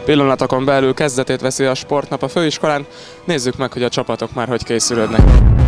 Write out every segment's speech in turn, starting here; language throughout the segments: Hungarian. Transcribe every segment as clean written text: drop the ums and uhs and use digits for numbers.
Pillanatokon belül kezdetét veszi a sportnap a főiskolán. Nézzük meg, hogy a csapatok már hogy készülődnek.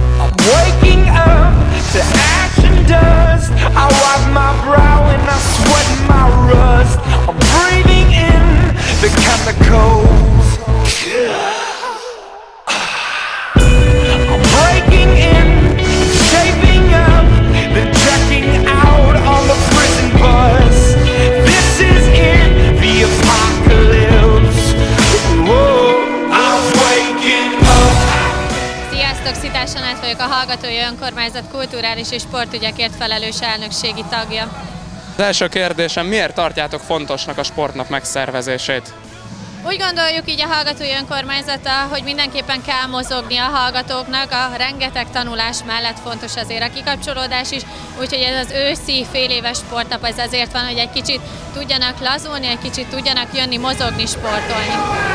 Szitás Anett vagyok, a Hallgatói Önkormányzat kulturális és sportügyekért felelős elnökségi tagja. Az első kérdésem, miért tartjátok fontosnak a sportnap megszervezését? Úgy gondoljuk így a Hallgatói Önkormányzata, hogy mindenképpen kell mozogni a hallgatóknak, a rengeteg tanulás mellett fontos azért a kikapcsolódás is, úgyhogy ez az őszi féléves sportnap ez azért van, hogy egy kicsit tudjanak lazulni, egy kicsit tudjanak jönni, mozogni, sportolni.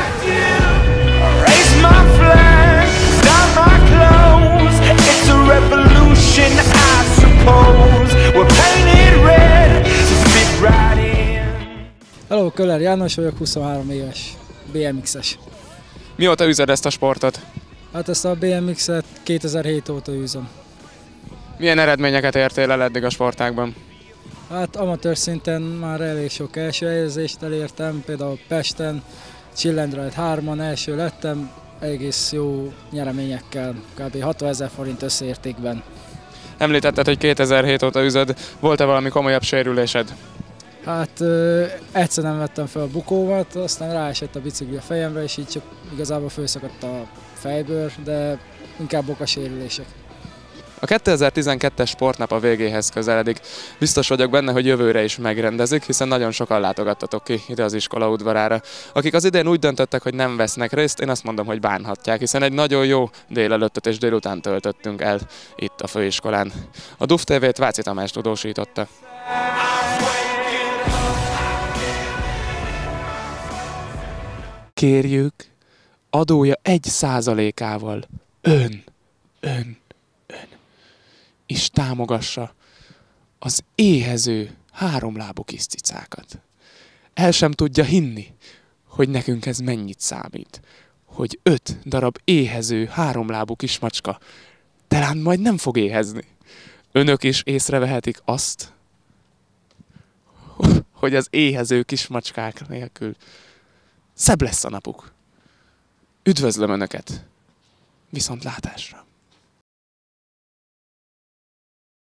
Hello, Köller János vagyok, 23 éves, BMX-es. Mióta üzed ezt a sportot? Hát ezt a BMX-et 2007 óta űzöm. Milyen eredményeket értél el eddig a sportágban? Hát amatőr szinten már elég sok első helyezést elértem, például Pesten, Chillendrajt 3-an első lettem, egész jó nyereményekkel, kb. 60 000 forint összeértékben. Említetted, hogy 2007 óta üzöd, volt-e valami komolyabb sérülésed? Hát egyszer nem vettem fel a bukómat, aztán ráesett a bicikli a fejemre, és így csak igazából fölszakadt a fejbőr, de inkább okasérülések. A 2012-es sportnap a végéhez közeledik. Biztos vagyok benne, hogy jövőre is megrendezik, hiszen nagyon sokan látogattatok ki ide az iskola udvarára. Akik az idén úgy döntöttek, hogy nem vesznek részt, én azt mondom, hogy bánhatják, hiszen egy nagyon jó délelőttöt és délután töltöttünk el itt a főiskolán. A DUF TV-t Váci Tamás tudósította. Kérjük, adója 1%-ával ön is támogassa az éhező háromlábú kis cicákat. El sem tudja hinni, hogy nekünk ez mennyit számít, hogy 5 darab éhező háromlábú kismacska talán majd nem fog éhezni. Önök is észrevehetik azt, hogy az éhező kismacskák nélkül szebb lesz a napuk. Üdvözlöm Önöket! Viszontlátásra!